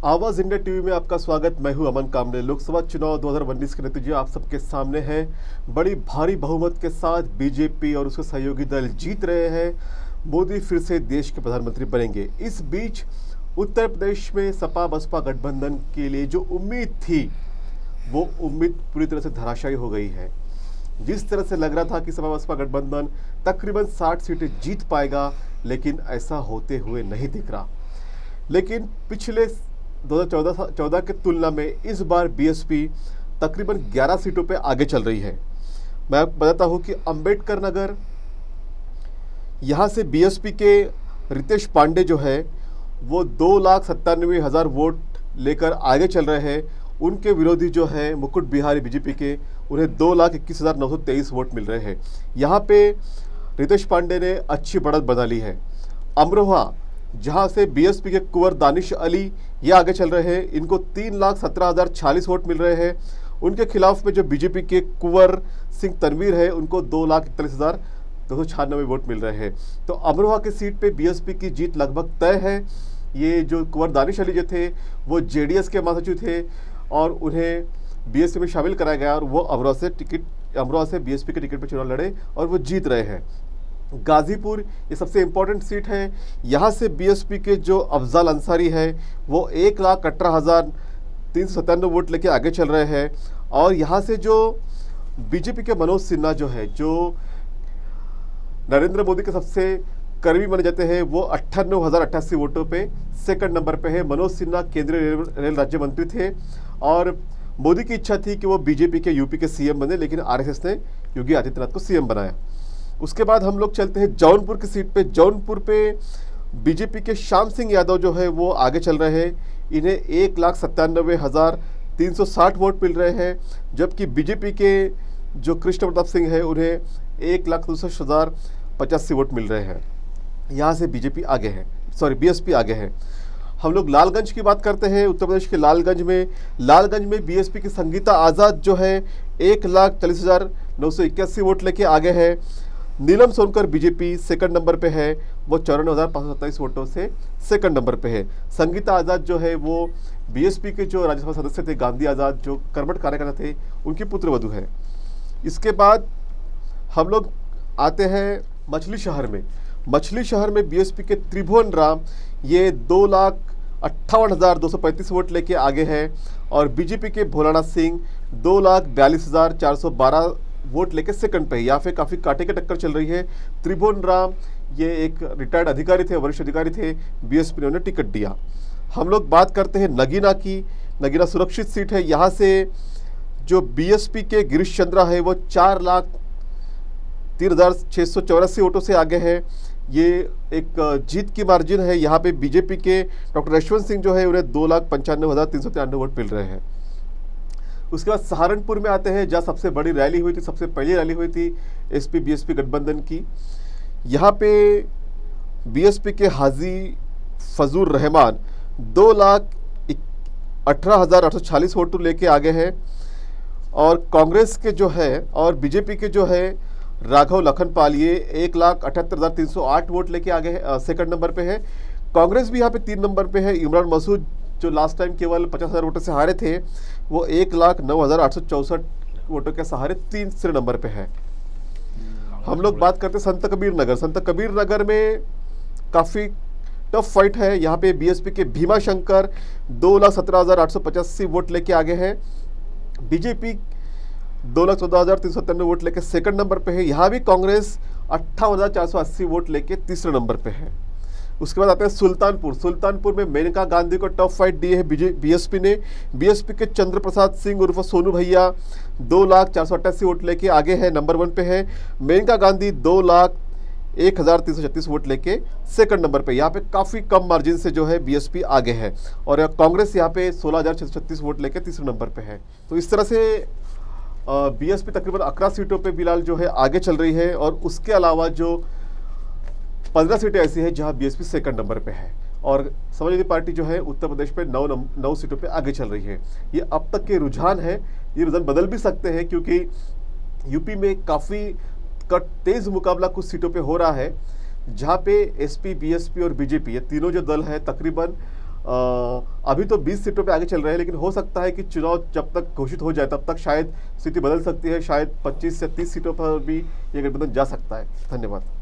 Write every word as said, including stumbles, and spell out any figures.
आवाज India TV में आपका स्वागत। मैं हूं अमन कामरे। लोकसभा चुनाव दो हज़ार उन्नीस के नतीजे आप सबके सामने हैं। बड़ी भारी बहुमत के साथ बीजेपी और उसके सहयोगी दल जीत रहे हैं। मोदी फिर से देश के प्रधानमंत्री बनेंगे। इस बीच उत्तर प्रदेश में सपा बसपा गठबंधन के लिए जो उम्मीद थी वो उम्मीद पूरी तरह से धराशायी हो गई है। जिस तरह से लग रहा था कि सपा बसपा गठबंधन तकरीबन साठ सीटें जीत पाएगा, लेकिन ऐसा होते हुए नहीं दिख रहा। लेकिन पिछले दो हज़ार चौदह के तुलना में इस बार बीएसपी तकरीबन ग्यारह सीटों पे आगे चल रही है। मैं आपको बताता हूँ कि अंबेडकर नगर, यहाँ से बीएसपी के रितेश पांडे जो है वो दो लाख सत्तानवे हज़ार वोट लेकर आगे चल रहे हैं। उनके विरोधी जो है मुकुट बिहारी बीजेपी के, उन्हें दो लाख इक्कीस हज़ार नौ सौ तेईस वोट मिल रहे हैं। यहाँ पे रितेश पांडे ने अच्छी बढ़त बना ली है। अमरोहा, जहाँ से बीएसपी के कुंवर दानिश अली ये आगे चल रहे हैं, इनको तीन लाख सत्रह हज़ार छियालीस वोट मिल रहे हैं। उनके खिलाफ में जो बीजेपी के कुंवर सिंह तनवीर है, उनको दो लाख इकतालीस हज़ार दो सौ छियानवे वोट मिल रहे हैं। तो अमरोहा की सीट पे बीएसपी की जीत लगभग तय है। ये जो कुंवर दानिश अली जो थे वो जेडीएस के महासचिव थे और उन्हें बीएसपी में शामिल कराया गया और वो अमरोहा से टिकट अमरोहा से बीएसपी के टिकट पर चुनाव लड़े और वो जीत रहे हैं। गाजीपुर ये सबसे इम्पोर्टेंट सीट है। यहाँ से बीएसपी के जो अफजल अंसारी है वो एक लाख अठारह हज़ार तीन सौ सत्तानवे वोट लेके आगे चल रहे हैं। और यहाँ से जो बीजेपी के मनोज सिन्हा जो है, जो नरेंद्र मोदी के सबसे करीबी माने जाते हैं, वो अट्ठानवे हज़ार अट्ठासी वोटों पे सेकंड नंबर पे है। मनोज सिन्हा केंद्रीय रेल, रेल राज्य मंत्री थे और मोदी की इच्छा थी कि वो बीजेपी के यूपी के सीएम बने, लेकिन आरएसएस ने योगी आदित्यनाथ को सीएम बनाया। उसके बाद हम लोग चलते हैं जौनपुर की सीट पे। जौनपुर पे बीजेपी के श्याम सिंह यादव जो है वो आगे चल रहे हैं। इन्हें एक लाख सत्तानवे हज़ार तीन सौ साठ वोट मिल रहे हैं, जबकि बीजेपी के जो कृष्ण प्रताप सिंह है उन्हें एक लाख उनसठ हज़ार पचासी वोट मिल रहे हैं। यहाँ से बीजेपी आगे है, सॉरी बीएसपी आगे है। हम लोग लालगंज की बात करते हैं। उत्तर प्रदेश के लालगंज में लालगंज में बीएसपी की संगीता आज़ाद जो है एक लाख चालीस हज़ार नौ सौ इक्यासी वोट लेके आगे है। Neelam Sonkar BJP second number पे है, वो चौरानवे हज़ार पाँच सौ सत्ताईस वोटों से सेकंड नंबर पे है। संगीता आज़ाद जो है वो बीएसपी के जो राज्यसभा सदस्य थे गांधी आज़ाद, जो कर्मठ कार्यकर्ता थे, उनकी पुत्रवधू है। इसके बाद हम लोग आते हैं मछली शहर में। मछली शहर में बीएसपी के त्रिभुवन राम ये दो लाख अट्ठावन हज़ार दो सौ पैंतीस वोट लेके आगे है और बीजेपी के भोलानाथ सिंह दो लाख बयालीस हज़ार चार सौ बारह वोट लेके सेकंड पे है। यहाँ पे काफ़ी कांटे की टक्कर चल रही है। त्रिभुवन राम ये एक रिटायर्ड अधिकारी थे, वरिष्ठ अधिकारी थे, बीएसपी ने उन्हें टिकट दिया। हम लोग बात करते हैं नगीना की। नगीना सुरक्षित सीट है। यहाँ से जो बीएसपी के गिरीश चंद्रा है वो चार लाख तीन हज़ार छः सौ चौरासी वोटों से आगे है। ये एक जीत की मार्जिन है। यहाँ पे बीजेपी के डॉक्टर यशवंत सिंह जो है उन्हें दो लाख पंचानवे हज़ार तीन सौ तिरानवे वोट मिल रहे हैं। उसके बाद सहारनपुर में आते हैं, जहाँ सबसे बड़ी रैली हुई थी, सबसे पहली रैली हुई थी एसपी बीएसपी गठबंधन की। यहाँ पे बीएसपी के हाजी फजूर रहमान दो लाख अठारह हज़ार आठ सौ छियालीस वोटों लेके आगे है। और कांग्रेस के जो है और बीजेपी के जो है राघव लखनपाल ये एक लाख अठहत्तर हज़ार तीन सौ आठ वोट लेके आगे है, सेकंड नंबर पे है। कांग्रेस भी यहाँ पे तीन नंबर पे है। इमरान मसूद जो लास्ट टाइम केवल पचास हज़ार वोटों से हारे थे, वो एक लाख नौ हज़ार आठ सौ चौंसठ वोटों के सहारे तीसरे नंबर पे है। हम लोग बात करते हैं संत कबीर नगर। संत कबीर नगर में काफ़ी टफ फाइट है। यहाँ पे बीएसपी के भीमा शंकर दो लाख सत्रह हज़ार आठ सौ पचासी वोट लेके आगे है। बीजेपी दो लाख चौदह हज़ार तीन सौ सत्तानवे वोट लेके सेकंड नंबर पे है। यहाँ भी कांग्रेस अट्ठावन हज़ार चार सौ अस्सी वोट लेके तीसरे नंबर पे है। उसके बाद आते हैं सुल्तानपुर। सुल्तानपुर में मेनका गांधी को टफ फाइट दी है बीएसपी ने। बीएसपी के चंद्र प्रसाद सिंह उर्फ सोनू भैया दो लाख चार सौ अट्ठासी वोट लेके आगे है, नंबर वन पे है। मेनका गांधी दो लाख एक हज़ार तीन सौ छत्तीस वोट लेके सेकंड नंबर पे। यहाँ पे काफ़ी कम मार्जिन से जो है बीएसपी आगे है और कांग्रेस यहाँ पे सोलह हज़ार छः सौ छत्तीस वोट लेके तीसरे नंबर पे है। तो इस तरह से बीएसपी तकरीबन अठारह सीटों पे फिलहाल जो है आगे चल रही है और उसके अलावा जो पंद्रह सीटें ऐसी हैं जहां बीएसपी सेकंड नंबर पे है और समाजवादी पार्टी जो है उत्तर प्रदेश पे नौ नौ सीटों पे आगे चल रही है। ये अब तक के रुझान है, ये रुझान बदल भी सकते हैं क्योंकि यूपी में काफ़ी तेज मुकाबला कुछ सीटों पे हो रहा है, जहाँ पे एसपी, बीएसपी और बीजेपी ये तीनों जो दल है तकरीबन अभी तो बीस सीटों पे आगे चल रहे हैं, लेकिन हो सकता है कि चुनाव जब तक घोषित हो जाए तब तक शायद स्थिति बदल सकती है, शायद पच्चीस से तीस सीटों पर भी ये गठबंधन जा सकता है। धन्यवाद।